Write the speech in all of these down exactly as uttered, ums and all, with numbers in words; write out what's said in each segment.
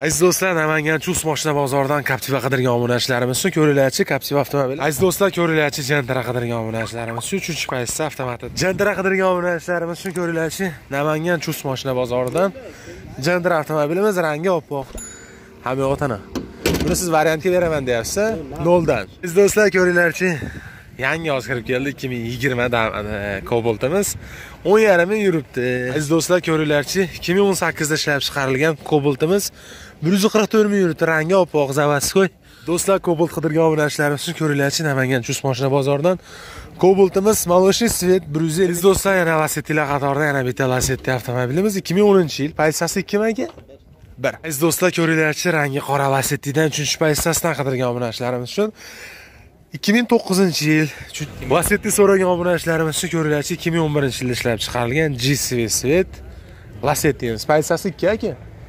Aziz do'stlar, Namangan Chus mashina bozoridan Captiva qidirgan obunachilarimiz uchun ko'rilarchi Captiva avtomobil. Aziz do'stlar, ko'rilarchi Jantara qidirgan obunachilarimiz uchun uchinchi paytda avtomat. Jantara qidirgan obunachilarimiz uchun ko'rilarchi Namangan Chus mashina bozoridan Jantara avtomobilimiz rangi oppoq. Hamma otana. Buni siz variantga beraman deyapsiz, noldan. Aziz do'stlar, ko'rilarchi yangi yoz kirib keldi, ikki ming yigirma Cobalt'imiz o'n yarim ming yuribdi. Aziz do'stlar, ko'rilarchi ikki ming o'n sakkizda ishlab chiqarilgan Cobalt'imiz bir yuz qirq to'rt ming yuribdi, rangi oppoq, zavaskoy. Do'stlar, Cobalt qidirgan obunachilarimiz uchun ko'rilarchi Namangan Chus mashina bozoridan Cobalt'imiz Молочный Svet bir yuz ellik. Aziz do'stlar, yana Lasettilar qatorida yana bitta Lasetti avtomobilimiz ikki ming o'ninchi yil, politsiyasi ikkimi aka? bir. Aziz do'stlar, ko'rilarchi rangi qora Lasettidan uchinchi politsiyasidan qidirgan obunachilarimiz uchun ikki ming to'qqizinchi yil Lasetti so'ragan obunachilarimiz uchun ko'rilarchi ikki ming o'n birinchi yilda ishlab chiqarilgan G-Svet Svet Lasetti. Politsiyasi ikki aka.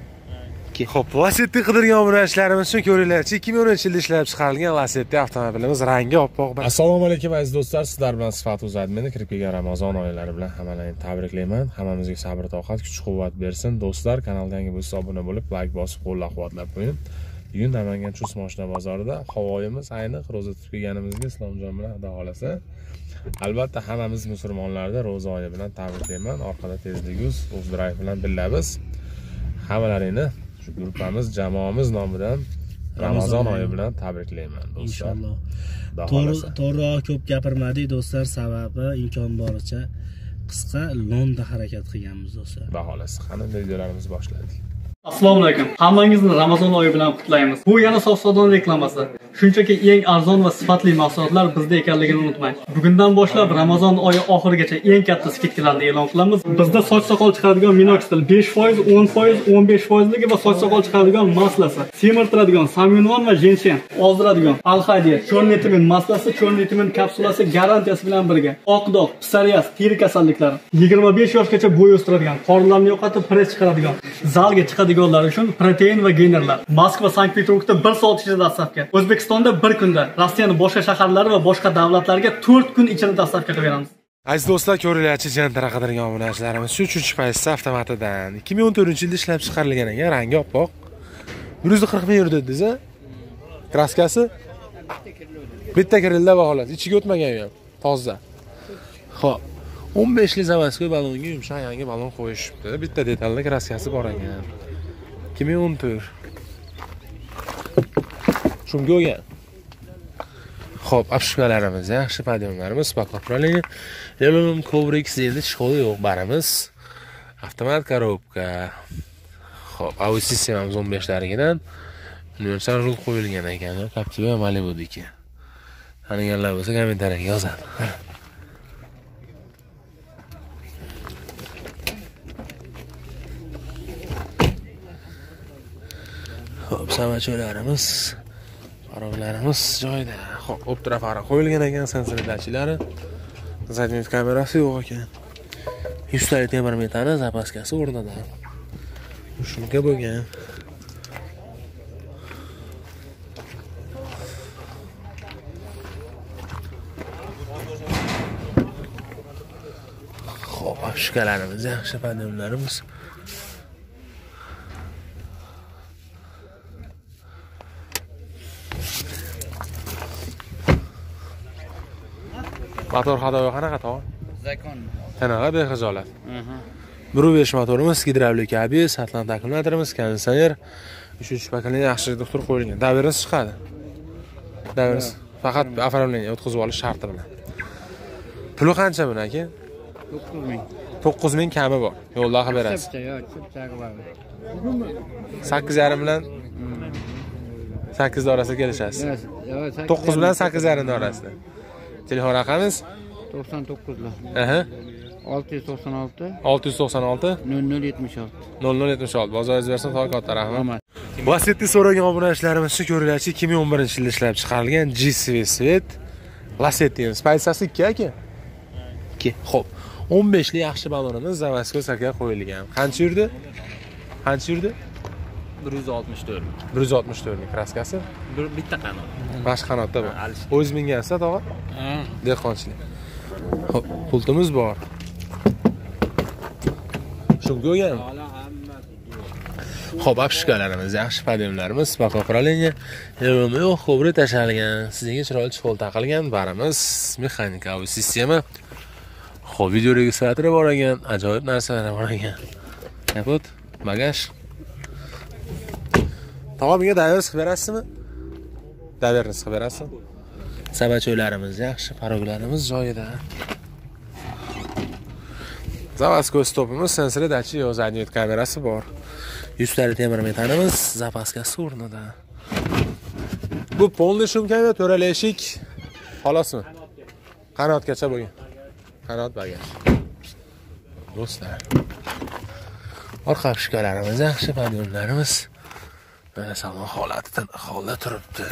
Xo'p, Lasetti qidirgan obunachilarimiz uchun ko'rilarchi ikki ming o'ninchi yilda ishlab chiqarilgan Lasetti avtomobilimiz rangi oppoq. Assalomu alaykum aziz do'stlar, sizlar bilan Sifat Uzadmeni kirib kelgan Ramazon oylari bilan hammalarni tabriklayman. Hammamizga sabr toqat, kuch-quvvat bersin. Do'stlar, kanalga yangi bo'lsa obuna bo'lib, like bosib, qo'llab-quvvatlab qo'ying. Bugun Namangan Chus mashina bozorida havoyimiz ayniq ro'za tutib kelganimizga Islomjon bilan xudo xolasa. Albatta hammamiz musulmonlarda ro'za oyi bilan tabriklayman. Orqada tezligingiz Uzdrayv bilan billamiz. Hammalaringni shu guruhimiz, jamoamiz nomidan Ramazon oyi bilan tabriklayman do'stlar. Inshaalloh. To'g'ri, to'g'ri ko'p gapirmadik do'stlar, sababi imkon boricha qisqa lo'nda harakat qilganmiz do'stlar. Baholasi. Qani videolarimizni boshladik. Assalomu alaykum. Hammangizni Ramazon oyi bilan qutlaymiz. Bu yana Sof-Sodon reklamasi. Shunchaki eng arzon va sifatli mahsulotlar bizda ekanligini unutmang. Bugundan boshlab Ramazon oyi oxirigacha eng katta skidkalarni e'lon qilamiz. Bizda soch soqol chiqaradigan minoxidil besh foiz, o'n foiz, o'n besh foizligi va soch soqol chiqaradigan maslasi, semirtiradigan samyunvon va jensen, ozdiradigan alhadiya, chorniy timin maslasi, chorniy timin kapsulasi garantiyasi bilan birga. Oq dog', psoriaz, teri kasalliklari, yigirma besh yoshgacha bo'y o'stiradigan, qorinlarni yo'qotib press chiqaradigan, zalga chiqadiganlar uchun protein va geynerlar. Moskva, Sankt-Peterburgda bir soat ichida dastavka. O'zbekistonda bir kunda, Rossiyaning boshqa shaharlari va boshqa davlatlarga to'rt kun ichida dastavka qilib beramiz. Aziz do'stlar, ko'rilarchi Jantara qidirgan obunachilarimiz shu uchinchi paytda avtomatidan ikki ming o'n to'rtinchi yilda ishlab chiqarilgan ekan, rangi oppoq. bir yuz qirq ming yurdi dedingiz-a? Kraskasi bitta kirilda baholat, ichiga o'tmagan ham, toza. Xo'p, o'n besh li zavaskoy balonga yumshoq yangi balon qo'yishibdi. Bitta detalda kraskasi bor ekan. ikki ming o'n to'rt. Shunga o'gan. Xo'p, apshkalarimiz, yaxshi podiyomlarimiz, pakopralini, Elon kovrik endi chiqodi yo'q barimiz. Avtomat korobka. Xo'p, audio sistemamiz o'n besh laridan universal rul qo'yilgan ekan, Captiva Malibudiki. Qaniganlar bo'lsa kommentariyaga yozadi. Xo'p, samacholarimiz, farog'larimiz joyida. Xo'p, optra farog qo'yilgan ekan, sensor dachilari. Zadniy kamerasi yo'q ekan. yuz ta temir metani zapaskasi o'rnida. Shunga bo'lgan. Xo'p, apshkalarimiz, yaxshi podiyomlarimiz. Motor hadovi qanaqa tog'a? Zakon. Qanaqa bexijolat. bir nuqta besh motorimiz, gidravlik abis, Atlant akkumulyatorimiz, konditsioner, uchinchi pokoleniya yaxshi doktor qo'yilgan. Davrimiz chiqadi. Davrimiz faqat оформление o'tkazib olish sharti bilan. Puli qancha buni aka? to'qqiz ming. to'qqiz ming kami bor. Yo'lda qilib berasiz. sakkiz yarim bilan sakkiz orasida kelishasiz. to'qqiz bilan sakkiz yarim orasida. Telefon raqamingiz to'qson to'qqizlar. Aha. olti yuz to'qson olti olti yuz to'qson olti nol nol yetmish olti nol nol yetmish olti. Bozoringiz bersin, to'g'ri katta rahmat. Lasetti so'ragan obunachilarimiz uchun ko'rilarchi ikki ming o'n birinchi yilda ishlab chiqarilgan G-Svet Svet Lasetti. Politsiyasi ikki aka. ikki. Xo'p, o'n besh li yaxshi balonimiz zavaskoy saka qo'yilgan. Qancha yurdi? Qancha yurdi? bir yuz oltmish to'rt. bir yuz oltmish to'rt ming kraskasi. Bir bitta qanot. Mashq qanotda bor. O'z mingansiz, tog'a? Ha. Dehqonchilik. Xo'p, pultimiz bor. Shunga o'gan. Xo'p, apshikalarimiz, yaxshi podiyumlarimiz, spako uправление. Yo'lmi yo'q, ko'pri tashalgan, sizga chiroyli chqol taqilgan, barimiz mexanikaviy sistema. Xo'p, video registratori bor ekan, ajoyib narsalar bor ekan. Kapot, bagaj. Tog'a menga davers qilib berasizmi? Daverni qilib berasizmi? Sabachoylarimiz yaxshi, paroglarimiz joyida. Zavadskoy stopimiz, sensori dachi, zadniy o't kamerasi bor. yuz tali temir metanimiz, zapaskasi o'rnida. Bu polniy shumkami, to'rali eshik. Xolosmi? Qanotgacha bo'lgan. Qanot bagaj. Do'stlar. Orqa apshikalarimiz yaxshi, podiyumlarimiz. Mana salon holatida holda turibdi.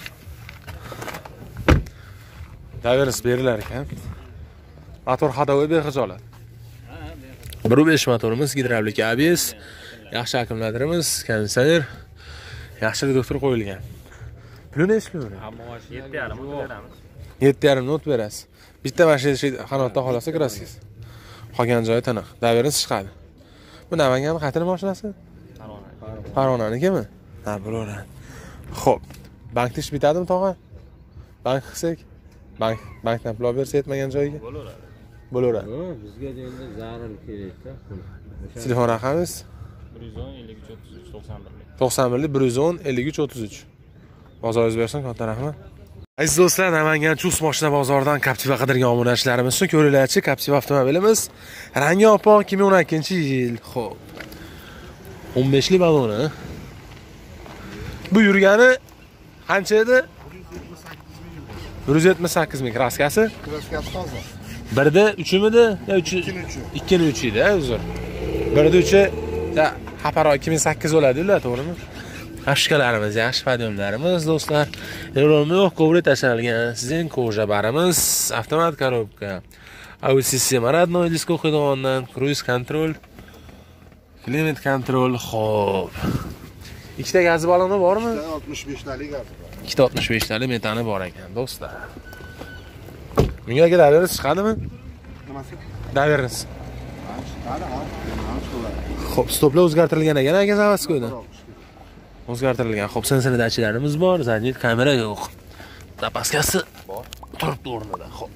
Davers berilar ekan. Motor hadovoy bexijolat. bir nuqta besh motorimiz, gidravlik A B S, yaxshi akkumulyatorimiz, konditsioner, yaxshi reduktor qo'yilgan. Puli nechi pul? yetti yarim o't beramiz. yetti yarim o't berasiz. Bitta mashina qanotda xolasa kirasiz. Qolgan joyi tiniq. Daverni chiqadi. Bu Namangan qaytari mashinasi? Farg'ona. Farg'onanikimi? Ha, bo'laveradi. Xo'p. Bankda ish bitadimi, tog'a? Bank qilsak? Bank, bankdan pul olib bersa yetmagan joyiga? Bo'laveradi. Bo'laveradi. Bizga endi zarur kerakda pul. Telefon raqamingiz? bir yuz o'n ellik uch o'ttiz uch to'qson bir. to'qson bir bir yuz o'n ellik uch o'ttiz uch. Bozoringiz bersin, katta rahmat. Aziz do'stlar, Namangan Chus mashina bozoridan Captiva qidirgan obunachilarimiz uchun ko'ringlarchi, Captiva avtomobilimiz rangi oppoq ikki ming o'n ikkinchi yil. Xo'p. o'n beshli baloni. Bu yurgani qancha edi? bir yuz yetmish sakkiz ming kraskasi. Kraskasi toza. birda uchimidi? Ya uch ikkini uch edi, uzr. birda uchi ya Haparo ikki ming sakkiz bo'ladi-ku, to'g'rimi? Ashkalarimiz, yaxshi podiyumlarimiz, do'stlar. Yo'lmi yo'q, ko'prik tashalgan. Sizning koja barimiz, avtomat korobka. Audio sistema родной disko xidmatidan, cruise control, climate control, xo'p. Ikkita gaz baloni bormi? oltmish besh talik gazi bor. ikkita oltmish besh talik metani bor ekan, do'stlar. Bunga aka daverni chiqadimi? Nimasi? Daverni. Chiqadi, ha. Xo'p, stoplar o'zgartirilgan ekan, aka Zavadskoyda. O'zgartirilgan. Xo'p, sensor dachilarimiz bor, zadniy kamera yo'q. Zapaskasi bor. Turibdi o'rnida. Xo'p.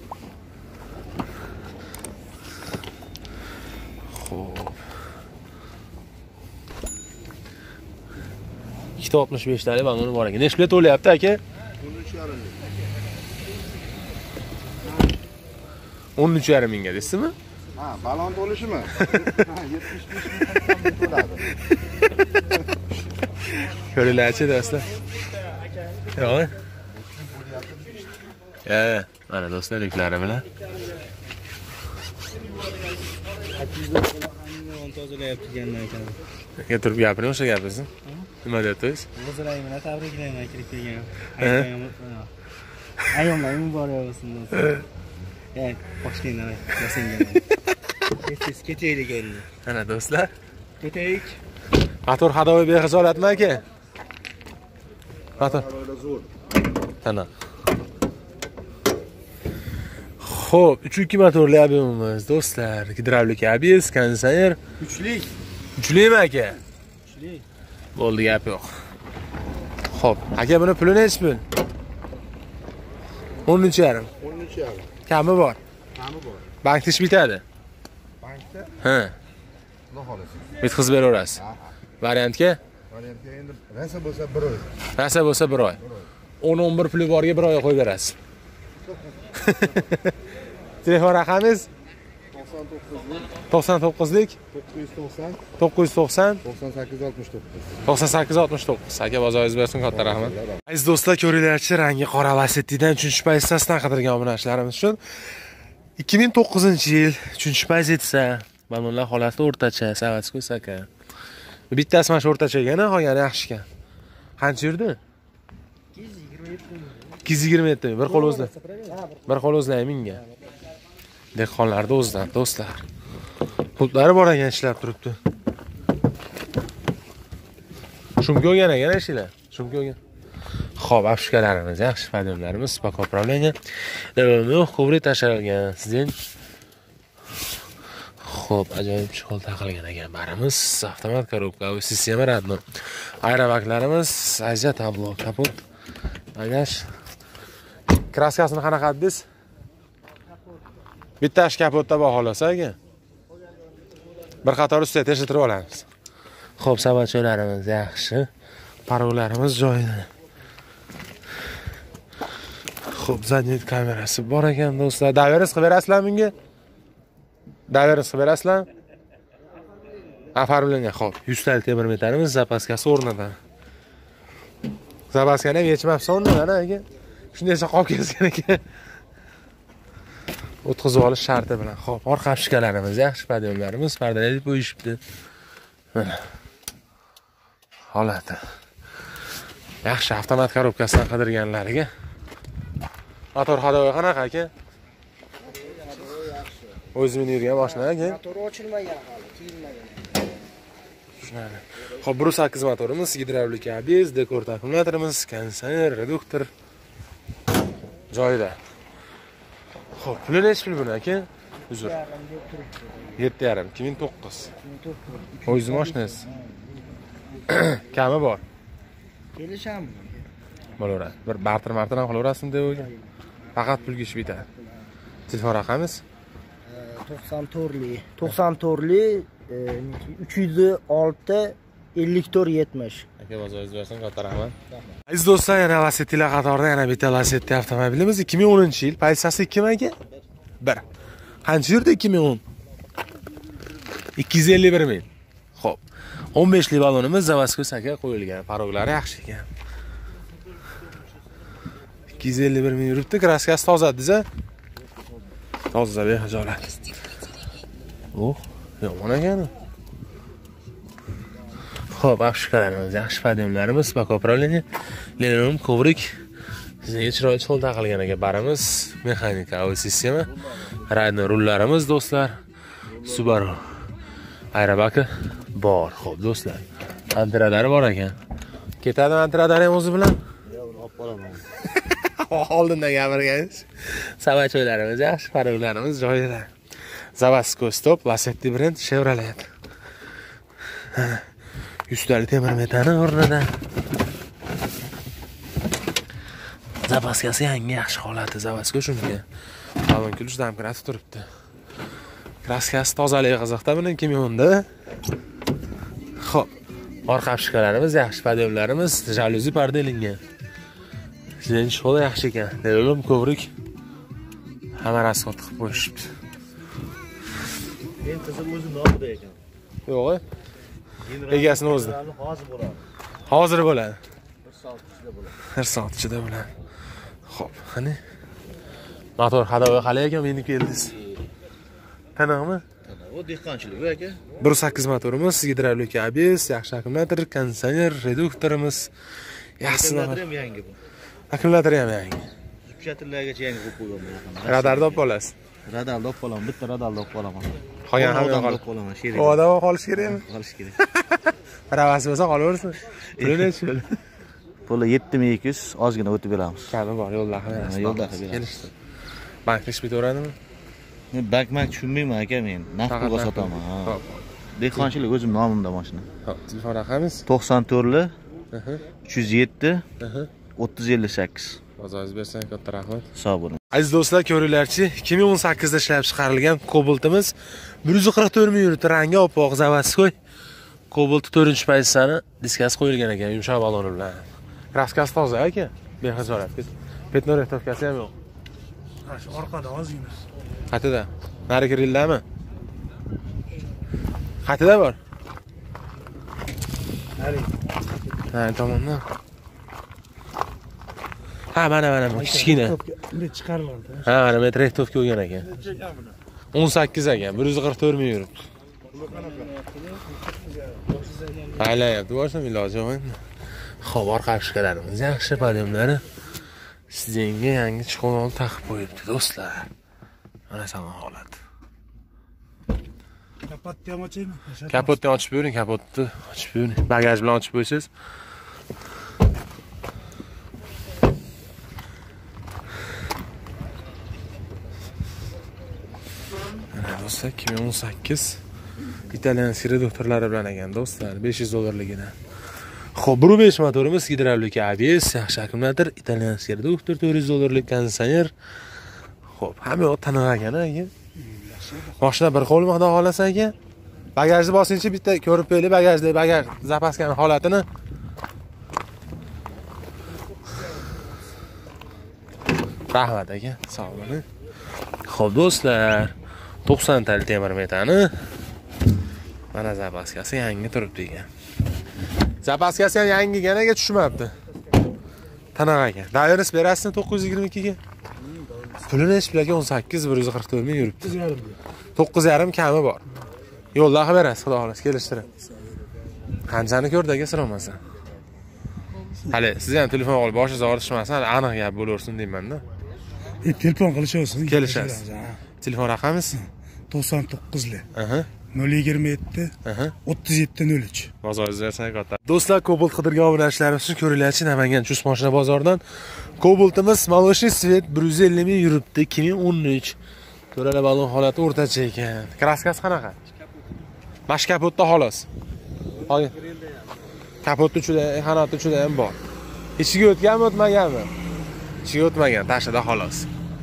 Xo'p. ikkita oltmish besh talik baloni bor ekan. Necha pul to'layapti aka? o'n uch yarim mingga deysizmi? Ha, balon to'lishimi? yetmish besh ming to'ladi. Ko'ringlarchi do'stlar. Yo'q. Ya, mana do'stlar yuklari bilan. tozalayapti degandan ekan. Aka turib gapiring o'sha gapingizni. Nima deyapsiz? O'zlaringni tabriklayman kirib kelgan. Ayyomlar muborak bo'lsin do'stlar. Ey, boshlayman, yasangan. Ketib ketaylik endi. Mana do'stlar. Ketaylik. Motor hadovoy bexijolatmi aka? Motor zo'r. Tana. Xo'p, uch ikki motorli abyomimiz, do'stlar. Gidravlik A B S, konditsioner. Kuchli. Kuchlimi aka? Kuchli. Bo'ldi, gap yo'q. Xo'p, aka buni puli nechi pul? o'n uch yarim. o'n uch yarim. Kami bor. Kami bor. Bankda ish bitadi. Bankda? Ha. Xudo xolasa. Bitkazib beraverasiz. Variantga? Variantga endi rasa bo'lsa bir oy. Rasa bo'lsa bir oy. o'n o'n bir puli borga bir oy qo'yib berasiz. Telefon raqamingiz? to'qson to'qqizlik to'qqiz yuz to'qson to'qqiz yuz to'qson to'qson sakkiz oltmish to'qqiz. to'qson sakkiz oltmish to'qqiz. Aka bozoringiz bersin, katta rahmat. Aziz do'stlar, ko'ringlarchi, rangi qora Lacetti'dan uchinchi pozitsiyasidan qidirgan obunachilarimiz uchun ikki ming to'qqizinchi yil uchinchi pozitsiya. Balonlar holati o'rtacha, Zavadskoy aka. Bittasi mana shu o'rtacha ekan, qolgani yaxshi ekan. Qancha yurdi? ikki yuz yigirma yetti. Bir qo'l o'zida. Bir qo'l o'zida mingga. Dehqonlarda o'zidan, do'stlar. Pultlari bor ekan, ishlab turibdi. Shumka olgan ekan ishlar. Shumka olgan. Xo'p, apshkalarimiz, yaxshi podiyumlarimiz, spako upravlение. Yo'q, ko'prik tashalgan. Sizning Xo'p, ajoyib chihol taqilgan ekan barimiz. Avtomat korobka, sistema radno. Aerovaklarimiz, Asia tablo, kapot, bagaj. Kraskasini qanaqa dedingiz? Bittash kapotda baholasa ekan. Bir qator ustida tekshirib olamiz. Xo'p, savatcholarimiz yaxshi. Parollarimiz joyida. Xo'p, zadnit kamerasi bor ekan do'stlar. Daveringiz qilib berasizlarmi bunga? Daveringiz qilib berasizlarmi? Afarlangan. Xo'p, yuz talik temir metalimiz zapaskasi o'rnida. Zapaskani ham yechmabsiz o'rnidan aka. Shundaycha qolib ketgan ekan. O'tkazib olish sharti bilan. Xo'p, orqa shikalarimiz yaxshi, podiyonlarimiz pardalab qo'yishibdi. Mana. Holati. Yaxshi avtomat korobkasidan qidirganlariga. Motor hadovi qanaqa aka? O'zi minib yurgan mashina aka. Motor ochilmagan hali, kiyilmagan. Shunday. Xo'p, bir sakkiz motorimiz, gidravlika bez, dekor akkumulyatorimiz, kondisioner, reduktor joyida. Xo'p, puli necha pul buni aka? Uzr. yetti yarim, ikki ming to'qqiz. O'zi mashinasi. Kami bor. Kelishami? Bo'laveradi. Bir barter marter ham qilaverasizmi deb o'yladim. Faqat pulga ish bitadi. Telefon raqamingiz? to'qson to'rtli, to'qson to'rtli, uch yuz olti, ellik to'rt, yetmish. Aka bozoringiz bersin, katta rahmat. Aziz do'stlar, yana Lacetti qatorida yana bitta Lacetti avtomobilimiz ikki ming o'ninchi yil, politsiyasi ikkimi aka? bir. Qancha yurdi ikki ming o'n? ikki yuz ellik bir ming. Xo'p. o'n besh lik balonimiz zavodskiy aka qo'yilgan. Paroglari yaxshi ekan. ikki yuz ellik bir ming yuribdi, kraskasi toza dediz-a? Toza behajolat. Oh, yomon ekan. Xo'p, afshikalarimiz yaxshi, podiyonlarimiz, bakopravleniya, linoleum kovrik. Sizga chiroyli chol taqilgan ekan barimiz, mexanika, avo sistema, radno rullarimiz do'stlar, Subaru aerobaki bor. Xo'p do'stlar, antiradari bor ekan. Ketadi antiradari ham o'zi bilan? Yo'q, olib qolaman. Oldindan gapirganingiz. Savatchoylarimiz yaxshi, paroglarimiz joyida. Zavodskiy stop, Lacetti brend, Chevrolet. yuz talik temir metani o'rnida. Zapaskasi yangi yaxshi holati zavodskiy shunga. Balon kulish damkrati turibdi. Kraskasi tozaligi qiziqda buni ikki ming o'nda. Xo'p, orqa shikalarimiz yaxshi, podiyonlarimiz, jaluzi parda ilingan. Sizning sho'da yaxshi ekan. Linoleum kovrik hamma rasxod qilib qo'yishibdi. Men qizim o'zi nomida ekan. Yo'q. Egasini o'zida. Hozir bo'ladi. Hozir bo'ladi. bir soat ichida bo'ladi. bir soat ichida bo'ladi. Xo'p, qani. Motor hadovi qalay ekan, meni keldingiz. Qanaqmi? O dehqonchilik aka. bir sakkiz motorimiz, gidravlika abs, yaxshi akkumulyator, kondisioner, reduktorimiz. Yaxshi Akkumulyator ham yangi bu. Akkumulyator ham yangi. Subchatillargacha yangi qo'yib qo'yganman. Radarni olib olasiz. Radarni olib qolaman, bitta radarni olib qolaman. Qolgan hamma olib qolaman, sherik. Odam qolish kerakmi? Qolish kerak. Ravasi bo'lsa qolaversin. Puli nechi? Puli yetti ming ikki yuz, ozgina o'tib beramiz. Kami bor, yo'lda qilamiz. Yo'lda qilib beramiz. Kelishdi. Bankda ish bitaveradimi? Men bankman tushunmayman aka men. Naqd pulga sotaman. Xo'p. Dehqonchilik o'zim nomimda mashina. Xo'p, telefon raqamingiz? to'qson to'rtli, Aha. uch yuz yetti, Aha. o'ttiz ellik sakkiz. Bozoringiz bersin, katta rahmat. Sog' bo'ling. Aziz do'stlar, ko'ringlarchi, ikki ming o'n sakkizda ishlab chiqarilgan Cobalt'imiz bir yuz qirq to'rt ming yurtda, rangi oppoq, zavodskiy. Cobalt to'rtinchi pozitsiyani diskasi qo'yilgan ekan, yumshoq baloni bilan. Kraskasi toza aka, behazorat. Petnorektovkasi ham yo'q. Shu orqada ozgina. Qayerda? Nari kirildami? Qayerda bor? Nari. Ha, tomondan. Ha, mana mana bu kichkina. Bunday chiqariladi. Ha, mana metrektovka bo'lgan ekan. o'n sakkiz ekan, bir yuz qirq to'rt ming yuribdi. Aylayapti, boshim iloji yo'q endi. Xo'p, orqa shikalarimiz yaxshi, podiyonlari. Sizga yangi chiqolol taqib qo'yibdi, do'stlar. Mana salom holat. Kapotni ham ochaymi? Kapotni ochib bering, kapotni ochib bering. Bagaj bilan ochib qo'ysiz. do'stlar, ikki ming o'n sakkiz italyan siri doktorlari bilan ekan do'stlar, besh yuz dollarligina. Xo'p, bir besh motorimiz, gidravlika A B S, yaxshi akkumulyator, italyan siri doktor, to'rt yuz dollarlik konditsioner. Xo'p, hamma yoq taniq ekan aka. Mashina bir qo'l miqdor xolasa aka. Bagajni bosinchi bitta ko'rib qo'yaylik, bagajda bagaj zapaskaning holatini. Rahmat aka, sog' bo'ling. Xo'p do'stlar, to'qson tal temir metani. Mana zapaskasi yangi turibdi ekan. Zapaskasi ham yangi ekan, tushmabdi. Taniq ekan. Davris berasizmi to'qqiz yuz yigirma ikki ga? Pulini hech pulaga o'n sakkiz bir yuz qirq to'rt ming yuribdi. to'qqiz yarim kami bor. Yo'lda xabar berasiz, xudo xolos kelishtirib. Qanchani ko'rdi aka so'ramasa. Hali siz ham telefon olib boshingiz og'rishmasin, aniq gap bo'laversin deyman-da. E, telefon qilishingiz, kelishasiz. Telefon raqamingiz to'qson to'qqiz li. Aha. nol yigirma yetti o'ttiz yetti nol uch. Bozoringizga katta. Do'stlar, Cobalt qidirgan obunachilarimiz uchun ko'ringlarchi, Namangan Chust mashina bozoridan Cobaltimiz Молочный Svet bir yuz ellik ming yuribdi, ikki ming o'n uch. To'rala balon holati o'rtacha ekan. Kraskasi qanaqa? Bash kapotda xolos. Hozir kapotda juda, qanoti juda ham bor. Ichiga o'tganmi, o'tmaganmi? Ichiga o'tmagan, tashida xolos.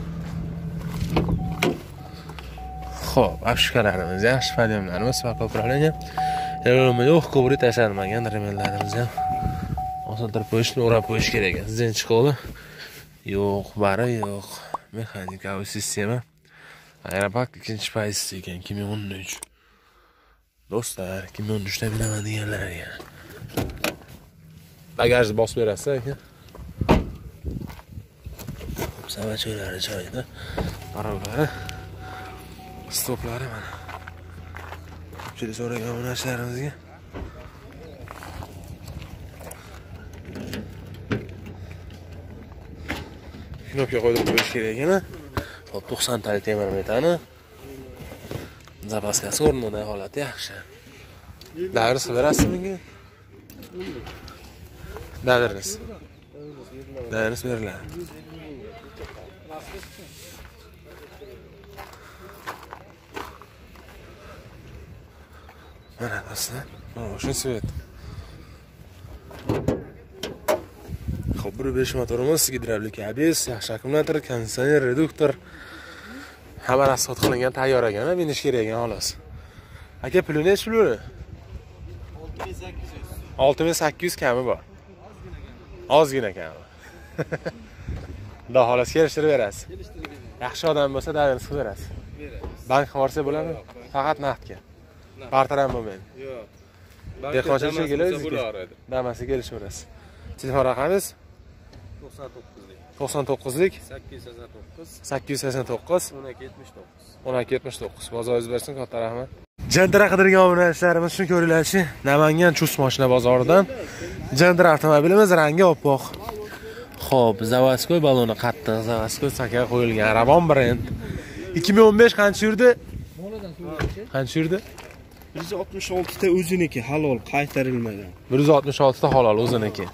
Xo'p, afishkalarimiz, yaxshi podyomlarimiz va ko'proqlangan. Yo'lma yo'q, ko'prik tashlanmagan remellarimiz ham. Osiltirib qo'yishni, o'rab qo'yish kerak ekan. Zinch qo'li yo'q, bari yo'q. Mexanikaviy sistema. Aeropak ikkinchi pozitsiya ekan, ikki ming o'n uch. Do'stlar, ikki ming o'n uchda bilaman deganlarga. Bagajni bosib berasiz aka. Savachoylari joyida. Parolari, stoplari mana. Ko'pchilik so'ragan obunachilarimizga. Knopka qo'yib qo'yish kerak ekan. Xo'p, to'qson tal temir metani. Zapaskasi o'rnida, holati yaxshi. Davris berasiz menga? Davris. Davris beriladi. Mana do'stlar, Молочный Svet. Xo'p, bir besh motorimiz, gidravlika A B S, yaxshi akkumulyator, konditsioner, reduktor. Hamma rasxod qilingan, tayyor ekan, minish kerak ekan xolos. Aka, puli nech puli? olti ming sakkiz yuz kami bor. Ozgina kami. Xudo xolos kelishtirib berasiz. Yaxshi odam bo'lsa, davringizni qilib berasiz. Bank borsa bo'ladimi? Faqat naqdga. Barter ham bo'lmaydi. Yo'q. Dehqonchilikka kelasiz. Damasi kelishaverasiz. Telefon raqamingiz to'qson to'qqizlik. to'qson to'qqizlik sakkiz yuz sakson to'qqiz sakkiz yuz sakson to'qqiz o'n ikki yetmish to'qqiz. o'n ikki yetmish to'qqiz. Bozoringiz bersin, katta rahmat. Jandira qidirgan obunachilarimiz uchun ko'ringlarchi, Namangan Chust mashina bozoridan Jandira avtomobilimiz rangi oppoq. Xo'p, zavodskoy baloni qattiq, zavodskoy sakaga qo'yilgan Ravon brend. ikki ming o'n besh qancha yurdi? Qancha yurdi? bir yuz oltmish olti ta o'ziniki, halol, qaytarilmagan. bir yuz oltmish olti ta halol o'ziniki.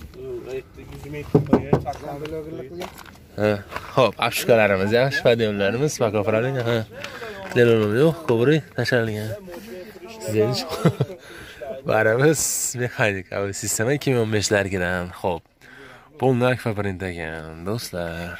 Ha, xo'p, afishkalarimiz, yaxshi podyomlarimiz, makofralarga, ha. Telefon yo'q, ko'prik tashlangan. Zinch. Barimiz mexanikaviy sistema ikki ming o'n besh largidan. Xo'p. Polnak fabrint ekan, do'stlar.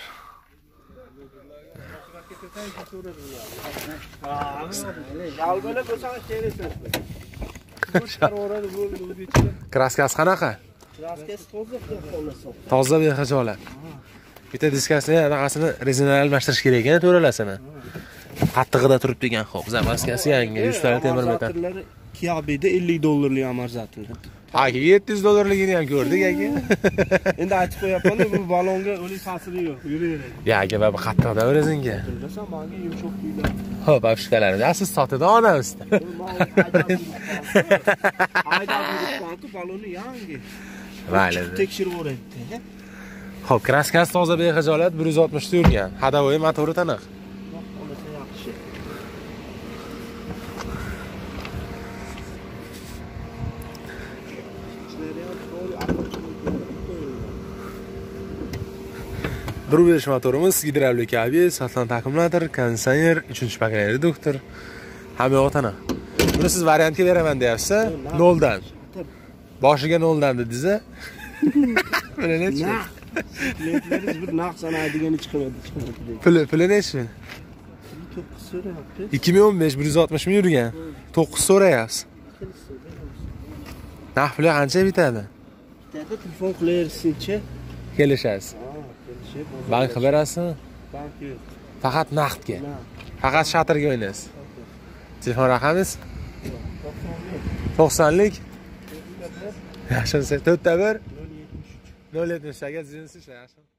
Kraskasi qanaqa? Kraskasi toza xohlasa. Toza bexijolat. Bitta diskasini, anaqasini rezinaga almashtirish kerak ekan, to'ralasini. Qattig'ida turibdi ekan, xo'p. Zapaskasi yangi, yuz tal temir metal. Kiabida ellik dollarlik amorzatorlar. Aka, yetti yuz dollarligini ham ko'rdik aka. Endi aytib qo'yapman, bu balonga o'lik ta'siri yo'q, yuraveradi. Ya, aka, bu qattiqda o'razinga. Bilasan, menga yumshoq tuyuladi. Xo'p, afishkalarimiz. Siz sotida onamizda. Haydab yuribman-ku, baloni yangi. Mayli. Tekshirib o'rayapti. Xo'p, kraskasi toza bexijolat bir yuz oltmish ta yurgan. Hadavoy motori taniq. Yaxshi. bir besh motorimiz, gidravlika A B S, satlan akkumulyator, konditsioner, uchinchi paketli reduktor. Hamma yo'q tana. Buni siz variantga beraman deyapsiz, noldan. Boshiga noldan dedingiz-a? Puli nechi? Klientlaringiz bir narx sanaydigan chiqmadi, chiqmadi. Puli, puli nechi? to'qqiz so'rayapti. ikki ming o'n besh bir yuz oltmish ming yurgan. to'qqiz so'rayapsiz. Narx puli qancha bitadi? Bitadi, telefon qilaversinchi. Kelishasiz. Bank berasizmi? Bank yo'q. Faqat naqdga. Faqat shatrga o'ynaysiz. Telefon raqamingiz? to'qsonlik. Yaxshi, to'rtta bir nol yetmish uch. nol yetmish uch. Agar sizingiz yaxshi.